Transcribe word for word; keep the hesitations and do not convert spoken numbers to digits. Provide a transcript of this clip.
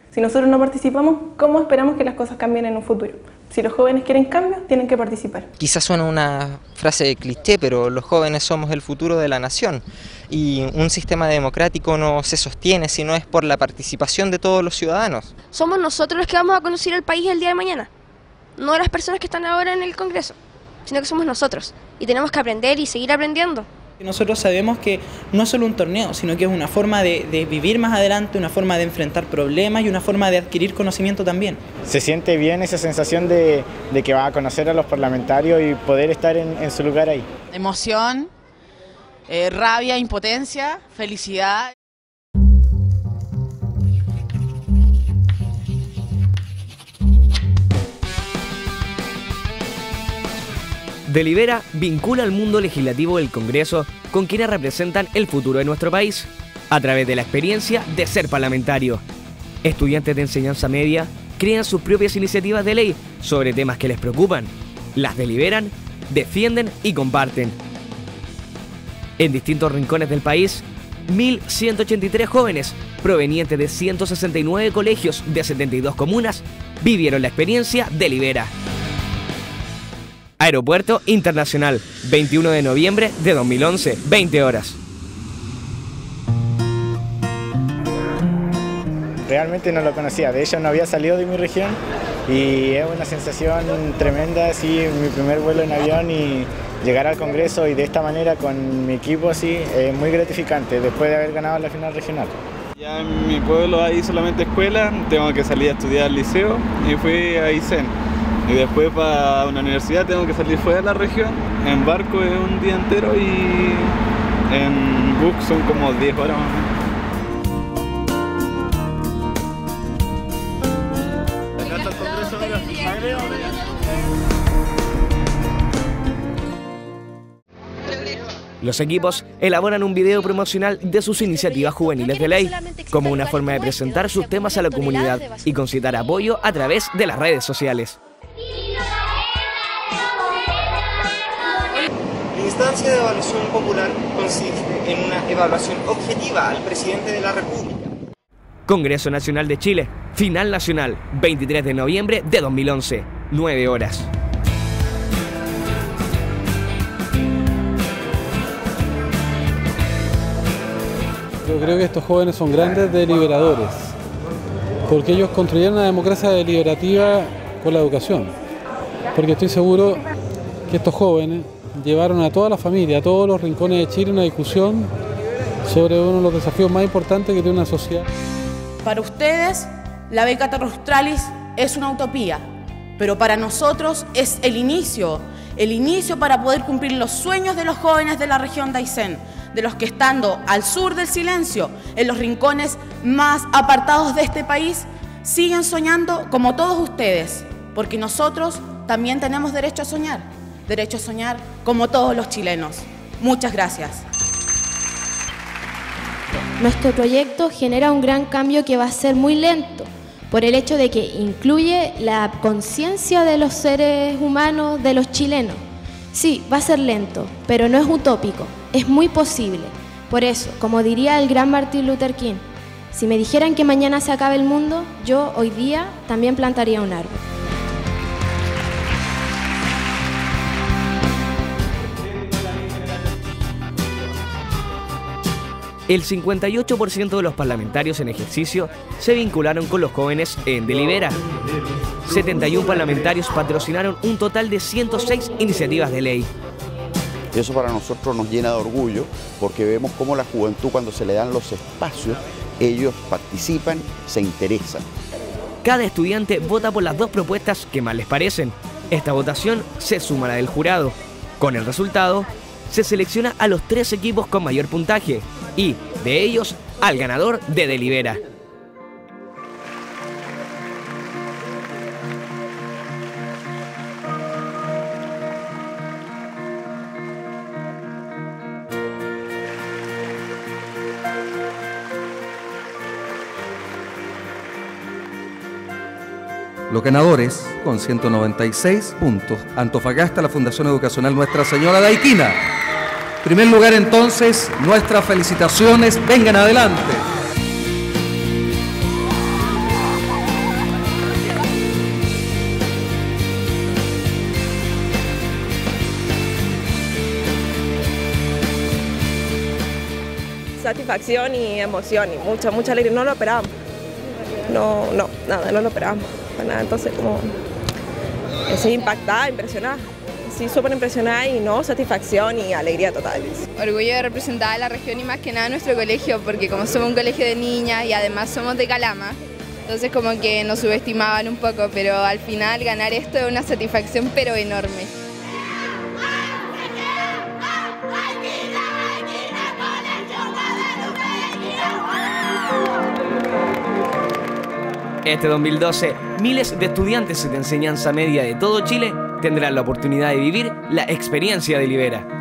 Si nosotros no participamos, ¿cómo esperamos que las cosas cambien en un futuro? Si los jóvenes quieren cambios, tienen que participar. Quizás suena una frase de cliché, pero los jóvenes somos el futuro de la nación y un sistema democrático no se sostiene si no es por la participación de todos los ciudadanos. Somos nosotros los que vamos a conducir el país el día de mañana, no las personas que están ahora en el Congreso, sino que somos nosotros y tenemos que aprender y seguir aprendiendo. Nosotros sabemos que no es solo un torneo, sino que es una forma de, de vivir más adelante, una forma de enfrentar problemas y una forma de adquirir conocimiento también. Se siente bien esa sensación de, de que va a conocer a los parlamentarios y poder estar en, en su lugar ahí. Emoción, eh, rabia, impotencia, felicidad. Delibera vincula al mundo legislativo del Congreso con quienes representan el futuro de nuestro país, a través de la experiencia de ser parlamentario. Estudiantes de enseñanza media crean sus propias iniciativas de ley sobre temas que les preocupan, las deliberan, defienden y comparten. En distintos rincones del país, mil ciento ochenta y tres jóvenes provenientes de ciento sesenta y nueve colegios de setenta y dos comunas vivieron la experiencia Delibera. Aeropuerto Internacional, veintiuno de noviembre de dos mil once, veinte horas. Realmente no lo conocía, de hecho no había salido de mi región y es una sensación tremenda, así mi primer vuelo en avión y llegar al Congreso y de esta manera con mi equipo así es muy gratificante después de haber ganado la final regional. Ya en mi pueblo hay solamente escuela, tengo que salir a estudiar al liceo y fui a Aysén. Y después para una universidad tengo que salir fuera de la región, en barco es un día entero y en bus son como diez horas más o menos. Los equipos elaboran un video promocional de sus iniciativas juveniles de ley, como una forma de presentar sus temas a la comunidad y concitar apoyo a través de las redes sociales. La instancia de evaluación popular consiste en una evaluación objetiva al presidente de la República. Congreso Nacional de Chile, final nacional, veintitrés de noviembre de dos mil once, nueve horas. Yo creo que estos jóvenes son grandes deliberadores, porque ellos construyeron una democracia deliberativa con la educación, porque estoy seguro que estos jóvenes llevaron a toda la familia, a todos los rincones de Chile, una discusión sobre uno de los desafíos más importantes que tiene una sociedad. Para ustedes, la beca Terra Australis es una utopía, pero para nosotros es el inicio, el inicio para poder cumplir los sueños de los jóvenes de la región de Aysén, de los que estando al sur del silencio, en los rincones más apartados de este país, siguen soñando como todos ustedes, porque nosotros también tenemos derecho a soñar, derecho a soñar como todos los chilenos. Muchas gracias. Nuestro proyecto genera un gran cambio que va a ser muy lento, por el hecho de que incluye la conciencia de los seres humanos, de los chilenos. Sí, va a ser lento, pero no es utópico, es muy posible. Por eso, como diría el gran Martin Luther King, si me dijeran que mañana se acabe el mundo, yo hoy día también plantaría un árbol. El cincuenta y ocho por ciento de los parlamentarios en ejercicio se vincularon con los jóvenes en Delibera. setenta y uno parlamentarios patrocinaron un total de ciento seis iniciativas de ley. Eso para nosotros nos llena de orgullo porque vemos cómo la juventud, cuando se le dan los espacios, ellos participan, se interesan. Cada estudiante vota por las dos propuestas que más les parecen. Esta votación se suma a la del jurado. Con el resultado, se selecciona a los tres equipos con mayor puntaje y, de ellos, al ganador de Delibera. Los ganadores, con ciento noventa y seis puntos, Antofagasta, la Fundación Educacional Nuestra Señora de Aiquina. En primer lugar, entonces, nuestras felicitaciones. Vengan adelante. satisfacción y emoción y mucha, mucha alegría. No lo esperábamos. No, no, nada, no lo esperábamos. Nada, entonces como estoy impactada, impresionada. Sí, súper impresionada y no, satisfacción y alegría total. Orgullo de representar a la región y más que nada nuestro colegio, porque como somos un colegio de niñas y además somos de Calama, entonces como que nos subestimaban un poco, pero al final ganar esto es una satisfacción pero enorme. Este dos mil doce, miles de estudiantes de enseñanza media de todo Chile tendrán la oportunidad de vivir la experiencia de Libera.